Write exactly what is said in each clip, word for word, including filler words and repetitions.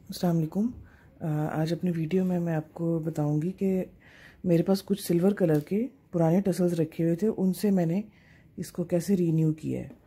अस्सलाम वालेकुम। अ, आज अपनी वीडियो में मैं आपको बताऊंगी कि मेरे पास कुछ सिल्वर कलर के पुराने टसल्स रखे हुए थे, उनसे मैंने इसको कैसे रीन्यू किया है।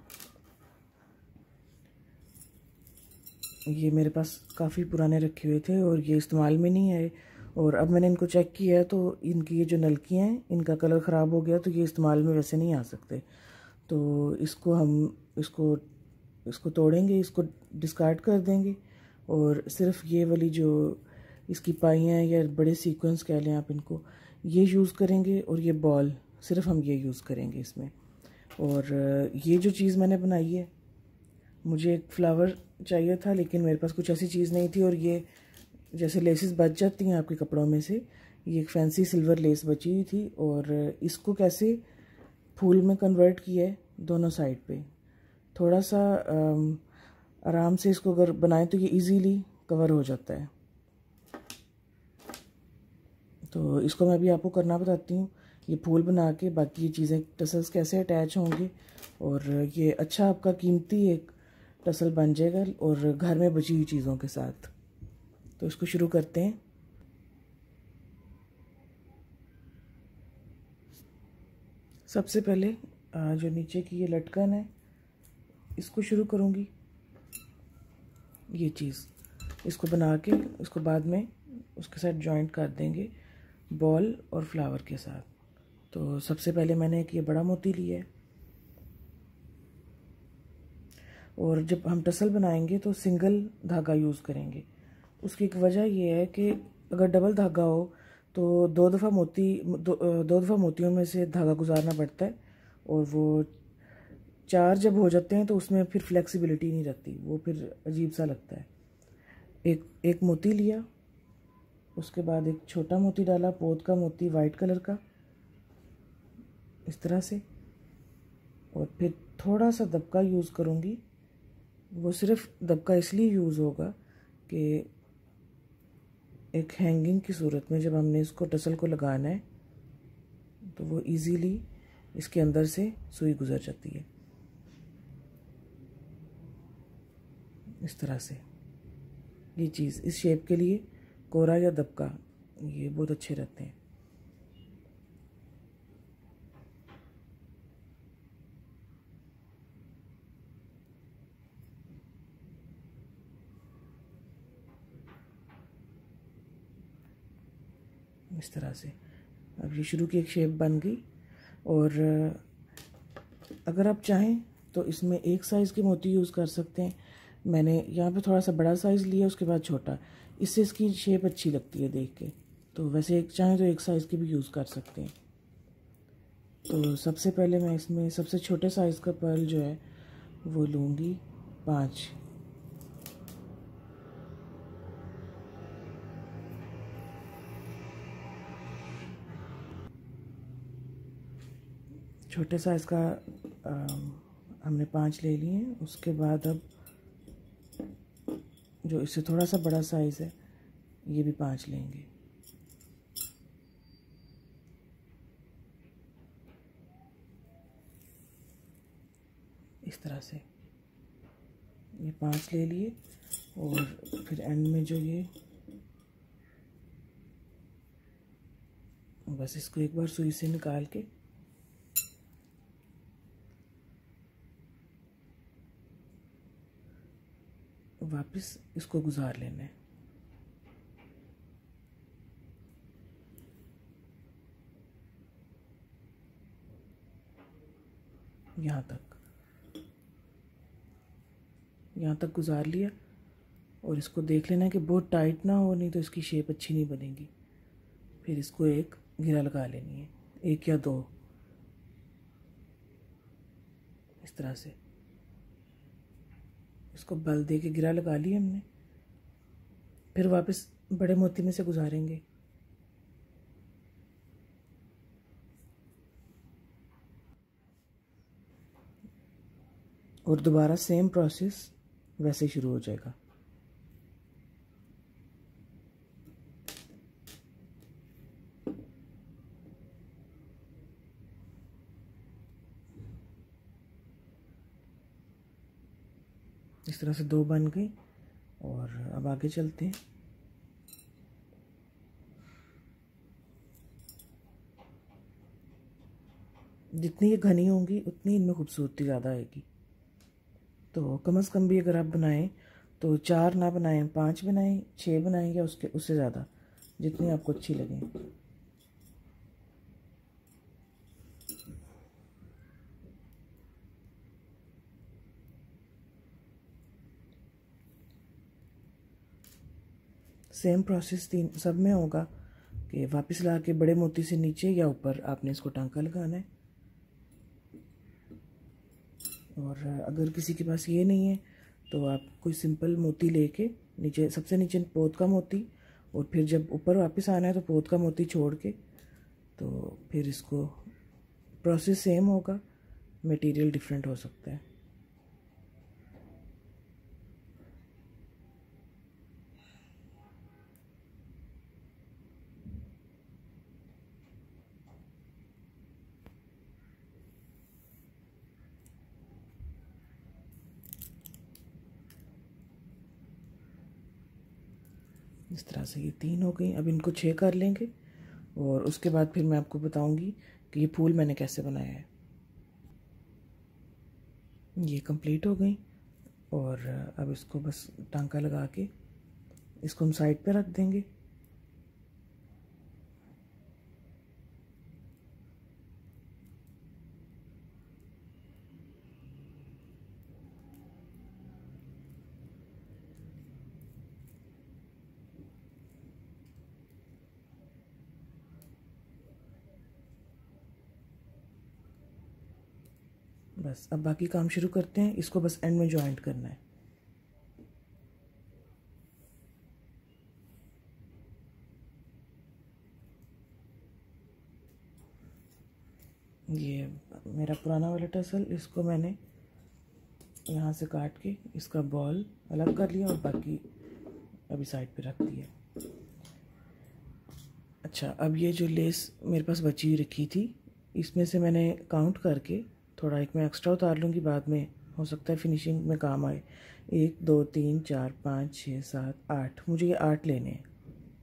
ये मेरे पास काफ़ी पुराने रखे हुए थे और ये इस्तेमाल में नहीं आए, और अब मैंने इनको चेक किया है तो इनकी ये जो नलकियाँ हैं इनका कलर ख़राब हो गया, तो ये इस्तेमाल में वैसे नहीं आ सकते। तो इसको हम इसको इसको तोड़ेंगे, इसको डिस्कार्ड कर देंगे और सिर्फ ये वाली जो इसकी पाइयाँ हैं या बड़े सीक्वेंस कह लें आप इनको, ये यूज़ करेंगे। और ये बॉल सिर्फ हम ये यूज़ करेंगे इसमें। और ये जो चीज़ मैंने बनाई है, मुझे एक फ्लावर चाहिए था लेकिन मेरे पास कुछ ऐसी चीज़ नहीं थी, और ये जैसे लेसेस बच जाती हैं आपके कपड़ों में से, ये एक फैंसी सिल्वर लेस बची हुई थी। और इसको कैसे फूल में कन्वर्ट किया है दोनों साइड पे, थोड़ा सा आराम से इसको अगर बनाएं तो ये इजीली कवर हो जाता है। तो इसको मैं अभी आपको करना बताती हूँ। ये फूल बना के बाकी ये चीज़ें टसल्स कैसे अटैच होंगे, और ये अच्छा आपका कीमती एक टसल बन जाएगा और घर में बची हुई चीज़ों के साथ। तो इसको शुरू करते हैं। सबसे पहले जो नीचे की ये लटकन है इसको शुरू करूँगी, ये चीज़ इसको बना के इसको बाद में उसके साथ जॉइंट कर देंगे बॉल और फ्लावर के साथ। तो सबसे पहले मैंने एक ये बड़ा मोती लिया है, और जब हम टसल बनाएंगे तो सिंगल धागा यूज़ करेंगे। उसकी एक वजह ये है कि अगर डबल धागा हो तो दो दफ़ा मोती दो, दो दफ़ा मोतियों में से धागा गुजारना पड़ता है, और वो चार जब हो जाते हैं तो उसमें फिर फ्लेक्सिबिलिटी नहीं रहती, वो फिर अजीब सा लगता है। एक एक मोती लिया, उसके बाद एक छोटा मोती डाला, पोत का मोती वाइट कलर का, इस तरह से। और फिर थोड़ा सा दबका यूज़ करूँगी। वो सिर्फ दबका इसलिए यूज़ होगा कि एक हैंगिंग की सूरत में जब हमने इसको टसल को लगाना है तो वो इजीली इसके अंदर से सुई गुजर जाती है, इस तरह से। ये चीज़ इस शेप के लिए कोरा या दबका ये बहुत अच्छे रहते हैं। इस तरह से अब ये शुरू की एक शेप बन गई। और अगर आप चाहें तो इसमें एक साइज़ के मोती यूज़ कर सकते हैं। मैंने यहाँ पे थोड़ा सा बड़ा साइज़ लिया, उसके बाद छोटा, इससे इसकी शेप अच्छी लगती है देख के। तो वैसे एक चाहें तो एक साइज़ के भी यूज़ कर सकते हैं। तो सबसे पहले मैं इसमें सबसे छोटे साइज़ का पर्ल जो है वो लूँगी पाँच। छोटे साइज़ का आ, हमने पाँच ले लिए हैं। उसके बाद अब जो इससे थोड़ा सा बड़ा साइज़ है ये भी पाँच लेंगे। इस तरह से ये पांच ले लिए, और फिर एंड में जो ये बस इसको एक बार सुई से निकाल के वापस इसको गुजार लेना है। यहाँ तक यहाँ तक गुजार लिया, और इसको देख लेना है कि बहुत टाइट ना हो, नहीं तो इसकी शेप अच्छी नहीं बनेगी। फिर इसको एक घेरा लगा लेनी है, एक या दो, इस तरह से। इसको बल दे के घेरा लगा लिया हमने। फिर वापस बड़े मोती में से गुजारेंगे। और दोबारा सेम प्रोसेस वैसे शुरू हो जाएगा। इस तरह से दो बन गई। और अब आगे चलते हैं। जितनी ये घनी होंगी उतनी इनमें खूबसूरती ज़्यादा आएगी। तो कम से कम भी अगर आप बनाएं तो चार ना बनाएं, पाँच बनाएं, छः बनाएं या उसके उससे ज़्यादा, जितनी आपको अच्छी लगे। सेम प्रोसेस तीन सब में होगा कि वापस ला के बड़े मोती से नीचे या ऊपर आपने इसको टांका लगाना है। और अगर किसी के पास ये नहीं है तो आप कोई सिंपल मोती लेके नीचे, सबसे नीचे पोत का मोती, और फिर जब ऊपर वापस आना है तो पोत का मोती छोड़ के, तो फिर इसको प्रोसेस सेम होगा, मटेरियल डिफरेंट हो सकता है। इस तरह से ये तीन हो गई। अब इनको छः कर लेंगे और उसके बाद फिर मैं आपको बताऊंगी कि ये फूल मैंने कैसे बनाया है। ये कंप्लीट हो गई और अब इसको बस टांका लगा के इसको हम साइड पे रख देंगे। बस अब बाकी काम शुरू करते हैं। इसको बस एंड में जॉइंट करना है। ये मेरा पुराना वाला टसल, इसको मैंने यहाँ से काट के इसका बॉल अलग कर लिया और बाकी अभी साइड पे रख दिया। अच्छा, अब ये जो लेस मेरे पास बची हुई रखी थी, इसमें से मैंने काउंट करके थोड़ा एक मैं एक्स्ट्रा उतार लूँगी, बाद में हो सकता है फिनिशिंग में काम आए। एक, दो, तीन, चार, पाँच, छः, सात, आठ, मुझे ये आठ लेने हैं।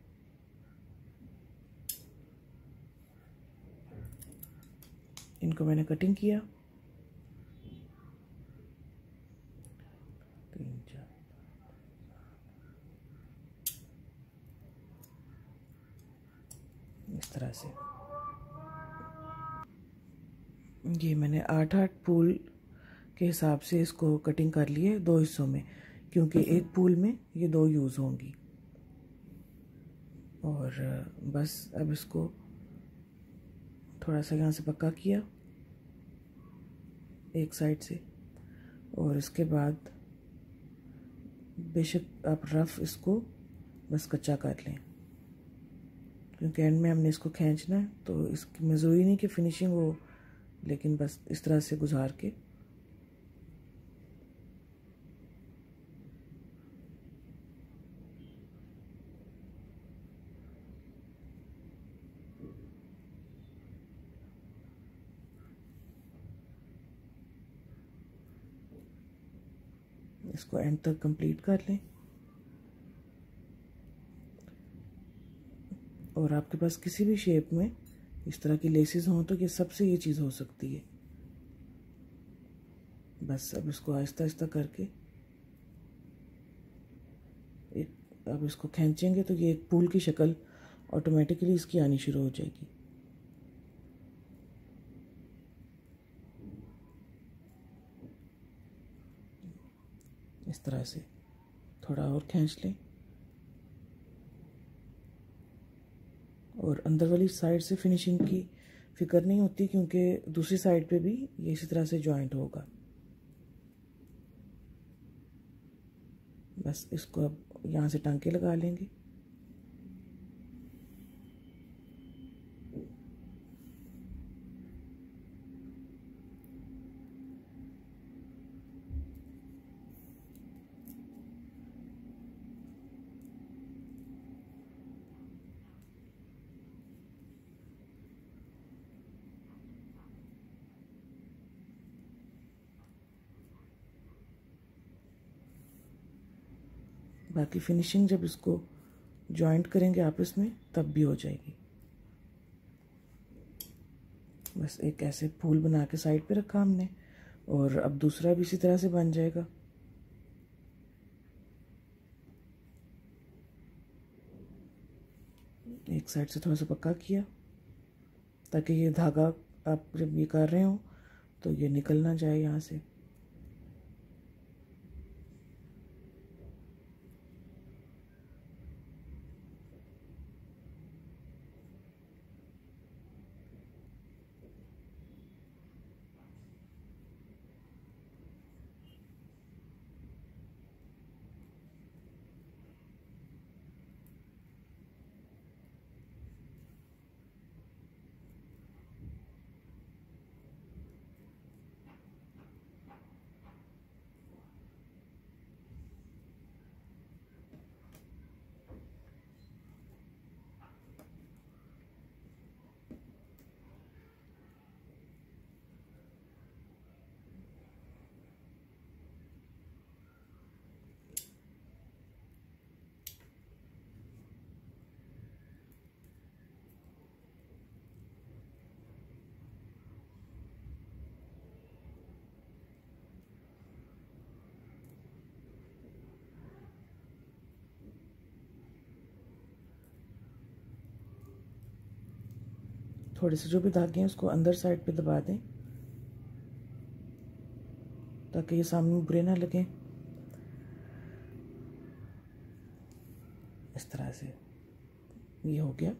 इनको मैंने कटिंग किया, तीन, चार, इस तरह से। ये मैंने आठ आठ पूल के हिसाब से इसको कटिंग कर लिए दो हिस्सों में, क्योंकि एक पूल में ये दो यूज़ होंगी। और बस अब इसको थोड़ा सा यहाँ से पक्का किया एक साइड से, और इसके बाद बेशक आप रफ इसको बस कच्चा कर लें, क्योंकि एंड में हमने इसको खींचना है। तो इसकी ज़रूरी नहीं कि फिनिशिंग हो, लेकिन बस इस तरह से गुजार के इसको एंड तक कंप्लीट कर लें। और आपके पास किसी भी शेप में इस तरह की लेसेस हों तो ये सबसे ये चीज़ हो सकती है। बस अब इसको आहिस्ता आहिस्ता करके एक, अब इसको खींचेंगे तो ये एक फूल की शक्ल ऑटोमेटिकली इसकी आनी शुरू हो जाएगी। इस तरह से थोड़ा और खींच लें, और अंदर वाली साइड से फिनिशिंग की फिक्र नहीं होती, क्योंकि दूसरी साइड पे भी ये इसी तरह से जॉइंट होगा। बस इसको अब यहाँ से टांके लगा लेंगे। बाकी फिनिशिंग जब इसको जॉइंट करेंगे आपस में तब भी हो जाएगी। बस एक ऐसे फूल बना के साइड पे रखा हमने, और अब दूसरा भी इसी तरह से बन जाएगा। एक साइड से थोड़ा सा पक्का किया ताकि ये धागा आप जब ये कर रहे हो तो ये निकल ना जाए यहाँ से। थोड़े से जो भी धागे हैं उसको अंदर साइड पे दबा दें ताकि ये सामने बुरे ना लगे। इस तरह से ये हो गया।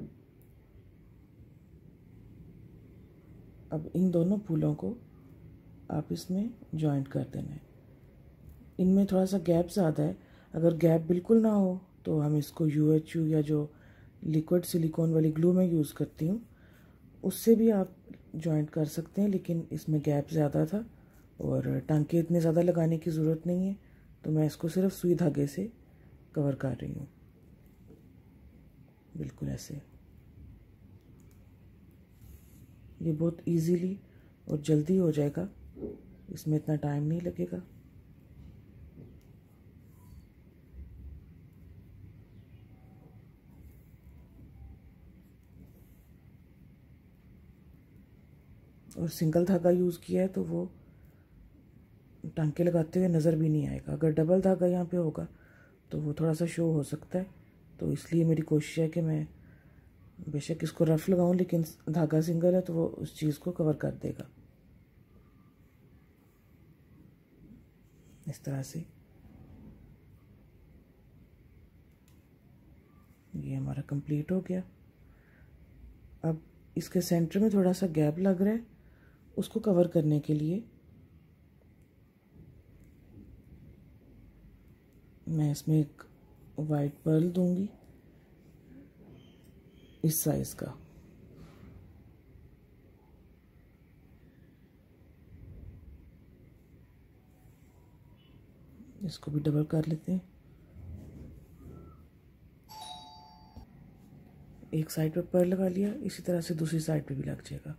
अब इन दोनों फूलों को आप इसमें जॉइंट कर देना है। इनमें थोड़ा सा गैप ज़्यादा है, अगर गैप बिल्कुल ना हो तो हम इसको यू एच यू या जो लिक्विड सिलिकॉन वाली ग्लू मैं यूज़ करती हूँ उससे भी आप जॉइंट कर सकते हैं, लेकिन इसमें गैप ज़्यादा था और टांके इतने ज़्यादा लगाने की ज़रूरत नहीं है, तो मैं इसको सिर्फ सुई धागे से कवर कर रही हूँ, बिल्कुल ऐसे। ये बहुत इजीली और जल्दी हो जाएगा, इसमें इतना टाइम नहीं लगेगा। और सिंगल धागा यूज़ किया है तो वो टांके लगाते हुए नज़र भी नहीं आएगा। अगर डबल धागा यहाँ पे होगा तो वो थोड़ा सा शो हो सकता है, तो इसलिए मेरी कोशिश है कि मैं बेशक इसको रफ लगाऊं लेकिन धागा सिंगल है तो वो उस चीज़ को कवर कर देगा। इस तरह से ये हमारा कंप्लीट हो गया। अब इसके सेंटर में थोड़ा सा गैप लग रहा है, उसको कवर करने के लिए मैं इसमें एक वाइट पर्ल दूंगी इस साइज का। इसको भी डबल कर लेते हैं। एक साइड पे पर्ल लगा लिया, इसी तरह से दूसरी साइड पे भी लग जाएगा।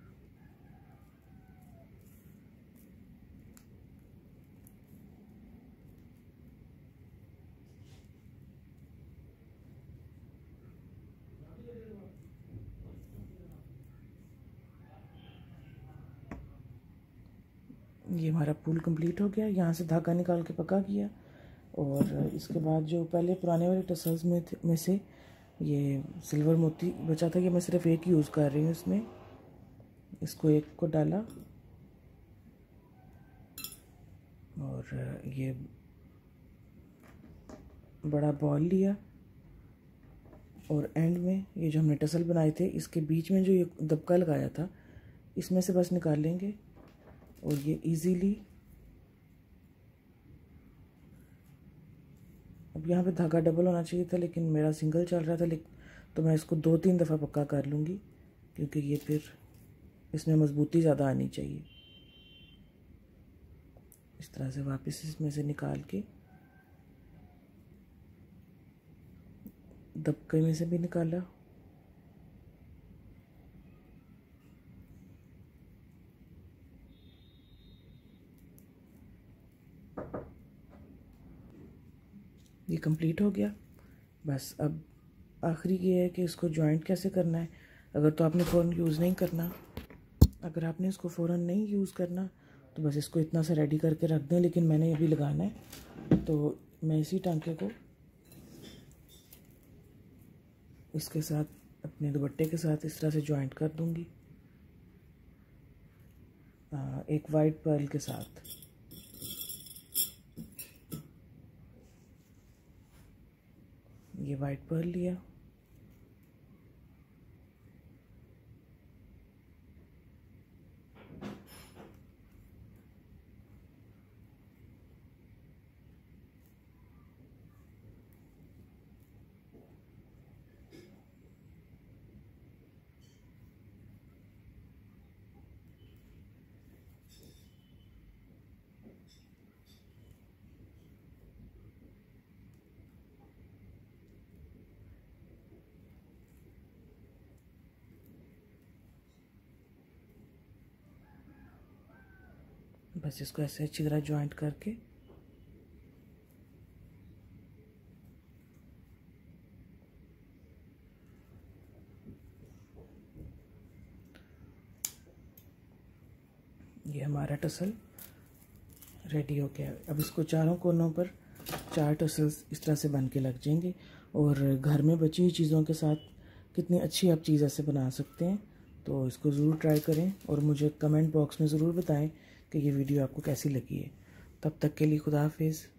ये हमारा पुल कंप्लीट हो गया। यहाँ से धागा निकाल के पक्का किया, और इसके बाद जो पहले पुराने वाले टसल्स में थे में से ये सिल्वर मोती बचा था, ये मैं सिर्फ एक यूज़ कर रही हूँ इसमें। इसको एक को डाला और ये बड़ा बॉल लिया, और एंड में ये जो हमने टसल बनाए थे इसके बीच में जो ये दबका लगाया था इसमें से बस निकाल लेंगे, और ये इजीली। अब यहाँ पे धागा डबल होना चाहिए था लेकिन मेरा सिंगल चल रहा था, लेकिन तो मैं इसको दो तीन दफ़ा पक्का कर लूँगी क्योंकि ये फिर इसमें मजबूती ज़्यादा आनी चाहिए। इस तरह से वापस इसमें से निकाल के दबके में से भी निकाला, ये कंप्लीट हो गया। बस अब आखिरी ये है कि इसको जॉइंट कैसे करना है। अगर तो आपने फ़ौरन यूज़ नहीं करना, अगर आपने इसको फ़ौरन नहीं यूज़ करना तो बस इसको इतना सा रेडी करके रख दें, लेकिन मैंने अभी लगाना है तो मैं इसी टांके को इसके साथ अपने दुपट्टे के साथ इस तरह से जॉइंट कर दूंगी, आ, एक वाइट पर्ल के साथ। ये वाइट पर्ल लिया, बस इसको ऐसे अच्छी तरह जॉइंट करके ये हमारा टसल रेडी हो गया। अब इसको चारों कोनों पर चार टसल्स इस तरह से बन के लग जाएंगे और घर में बची हुई चीज़ों के साथ कितनी अच्छी आप चीज़ ऐसे बना सकते हैं। तो इसको ज़रूर ट्राई करें और मुझे कमेंट बॉक्स में ज़रूर बताएं कि ये वीडियो आपको कैसी लगी है। तब तक के लिए खुदा हाफिज़।